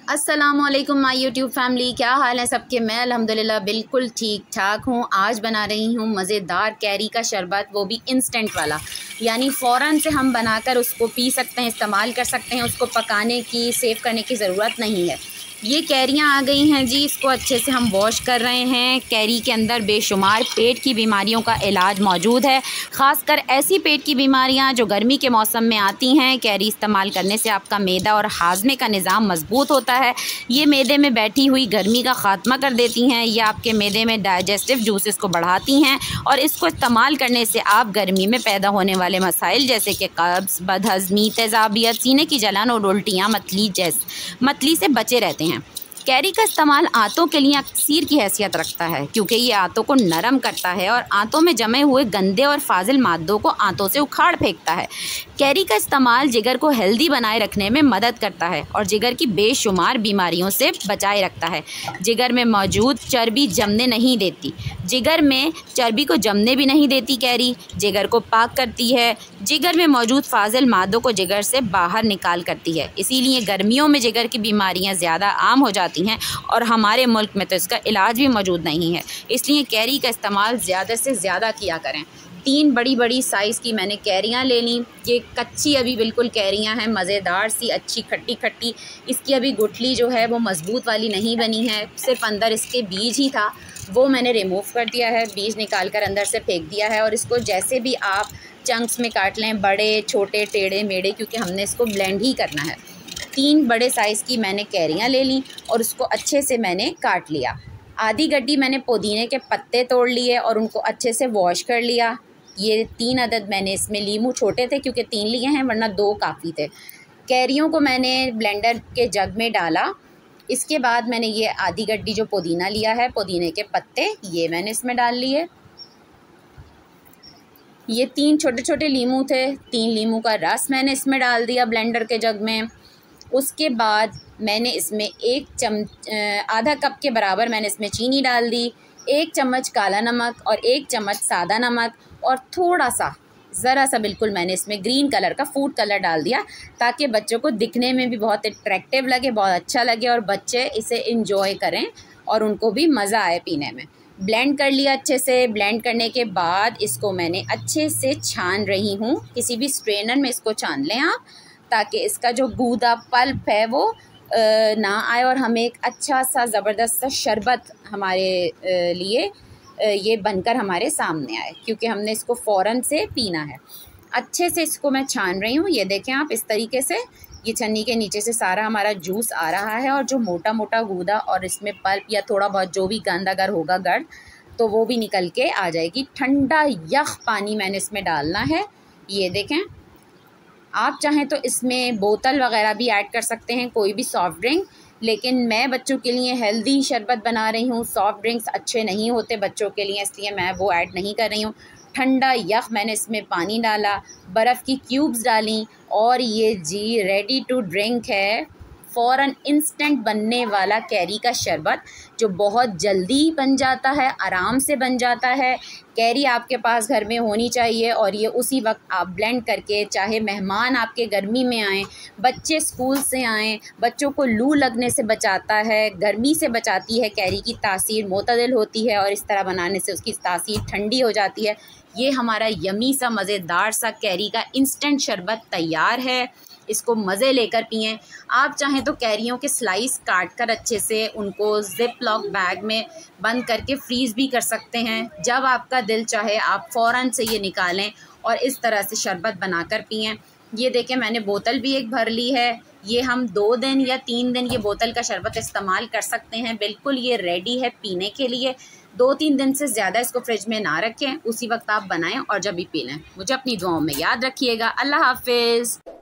अस्सलामुअलैकुम my YouTube family, क्या हाल है सबके। मैं अल्हम्दुलिल्लाह बिल्कुल ठीक ठाक हूँ। आज बना रही हूँ मज़ेदार कैरी का शरबत, वो भी इंस्टेंट वाला, यानी फ़ौरन से हम बनाकर उसको पी सकते हैं, इस्तेमाल कर सकते हैं। उसको पकाने की, सेव करने की ज़रूरत नहीं है। ये कैरियाँ आ गई हैं जी, इसको अच्छे से हम वॉश कर रहे हैं। कैरी के अंदर बेशुमार पेट की बीमारियों का इलाज मौजूद है, ख़ासकर ऐसी पेट की बीमारियां जो गर्मी के मौसम में आती हैं। कैरी इस्तेमाल करने से आपका मैदा और हाजमे का निज़ाम मजबूत होता है। ये मैदे में बैठी हुई गर्मी का ख़ात्मा कर देती हैं। ये आपके मैदे में डाइजेस्टिव जूसेस को बढ़ाती हैं और इसको इस्तेमाल करने से आप गर्मी में पैदा होने वाले मसाइल जैसे कि कब्ज़, बदहज़मी, तेज़ाबियत, सीने की जलन और उल्टियाँ, मतली से बचे रहते हैं। कैरी का इस्तेमाल आंतों के लिए अक्सीर की हैसियत रखता है, क्योंकि ये आंतों को नरम करता है और आंतों में जमे हुए गंदे और फाजिल मादों को आंतों से उखाड़ फेंकता है। कैरी का इस्तेमाल जिगर को हेल्दी बनाए रखने में मदद करता है और जिगर की बेशुमार बीमारियों से बचाए रखता है। जिगर में मौजूद चर्बी जमने नहीं देती, जिगर में चर्बी को जमने भी नहीं देती। कैरी जिगर को पाक करती है, जिगर में मौजूद फाजिल मादों को जिगर से बाहर निकाल करती है। इसीलिए गर्मियों में जिगर की बीमारियां ज़्यादा आम हो जाती हैं और हमारे मुल्क में तो इसका इलाज भी मौजूद नहीं है। इसलिए कैरी का इस्तेमाल ज़्यादा से ज़्यादा किया करें। 3 बड़ी साइज़ की मैंने कैरियाँ ले लीं। ये कच्ची अभी बिल्कुल कैरियाँ हैं, मज़ेदार सी, अच्छी खट्टी खट्टी। इसकी अभी गुठली जो है वो मज़बूत वाली नहीं बनी है, सिर्फ अंदर इसके बीज ही था, वो मैंने रिमूव कर दिया है। बीज निकाल कर अंदर से फेंक दिया है। और इसको जैसे भी आप चंक्स में काट लें, बड़े छोटे टेढ़े मेढ़े, क्योंकि हमने इसको ब्लेंड ही करना है। 3 बड़े साइज़ की मैंने कैरियाँ ले लीं और उसको अच्छे से मैंने काट लिया। आधी गड्डी मैंने पुदीने के पत्ते तोड़ लिए और उनको अच्छे से वॉश कर लिया। ये 3 अदद मैंने इसमें, लीमू छोटे थे क्योंकि 3 लिए हैं, वरना 2 काफ़ी थे। कैरियों को मैंने ब्लेंडर के जग में डाला। इसके बाद मैंने ये आधी गड्डी जो पुदीना लिया है, पुदीने के पत्ते, ये मैंने इसमें डाल लिए। ये 3 छोटे छोटे लीमू थे, 3 लीमू का रस मैंने इसमें डाल दिया ब्लेंडर के जग में। उसके बाद मैंने इसमें आधा कप के बराबर मैंने इसमें चीनी डाल दी, 1 चम्मच काला नमक और 1 चम्मच सादा नमक, और थोड़ा सा, ज़रा सा बिल्कुल मैंने इसमें ग्रीन कलर का फूड कलर डाल दिया, ताकि बच्चों को दिखने में भी बहुत अट्रैक्टिव लगे, बहुत अच्छा लगे और बच्चे इसे इंजॉय करें और उनको भी मज़ा आए पीने में। ब्लेंड कर लिया अच्छे से। ब्लेंड करने के बाद इसको मैंने अच्छे से छान रही हूँ। किसी भी स्ट्रेनर में इसको छान लें आप, ताकि इसका जो गूदा पल्प है वो ना आए और हमें एक अच्छा सा ज़बरदस्त सा शरबत हमारे लिए ये बनकर हमारे सामने आए, क्योंकि हमने इसको फ़ौरन से पीना है। अच्छे से इसको मैं छान रही हूँ। ये देखें आप, इस तरीके से ये छन्नी के नीचे से सारा हमारा जूस आ रहा है और जो मोटा मोटा गूदा और इसमें पल्प या थोड़ा बहुत जो भी गंद अगर होगा, गर्द, तो वो भी निकल के आ जाएगी। ठंडा यख पानी मैंने इसमें डालना है। ये देखें, आप चाहें तो इसमें बोतल वगैरह भी ऐड कर सकते हैं, कोई भी सॉफ़्ट ड्रिंक, लेकिन मैं बच्चों के लिए हेल्दी शरबत बना रही हूँ। सॉफ़्ट ड्रिंक्स अच्छे नहीं होते बच्चों के लिए, इसलिए मैं वो ऐड नहीं कर रही हूँ। ठंडा यख मैंने इसमें पानी डाला, बर्फ़ की क्यूब्स डाली और ये जी रेडी टू ड्रिंक है। फ़ौरन इंस्टेंट बनने वाला कैरी का शरबत, जो बहुत जल्दी बन जाता है, आराम से बन जाता है। कैरी आपके पास घर में होनी चाहिए और ये उसी वक्त आप ब्लेंड करके, चाहे मेहमान आपके गर्मी में आएँ, बच्चे स्कूल से आएँ, बच्चों को लू लगने से बचाता है, गर्मी से बचाती है। कैरी की तासीर मोतदिल होती है और इस तरह बनाने से उसकी तासीर ठंडी हो जाती है। ये हमारा यमी सा, मज़ेदार सा कैरी का इंस्टेंट शरबत तैयार है। इसको मज़े लेकर पिएं। आप चाहें तो कैरियों के स्लाइस काट कर अच्छे से उनको ज़िप लॉक बैग में बंद करके फ्रीज़ भी कर सकते हैं। जब आपका दिल चाहे आप फ़ौरन से ये निकालें और इस तरह से शरबत बनाकर पिएं। ये देखें, मैंने बोतल भी एक भर ली है। ये हम 2 दिन या 3 दिन ये बोतल का शरबत इस्तेमाल कर सकते हैं। बिल्कुल ये रेडी है पीने के लिए। 2-3 दिन से ज़्यादा इसको फ्रिज में ना रखें, उसी वक्त आप बनाएं और जब भी पी लें। मुझे अपनी दुआओं में याद रखिएगा। अल्लाह हाफ़िज़।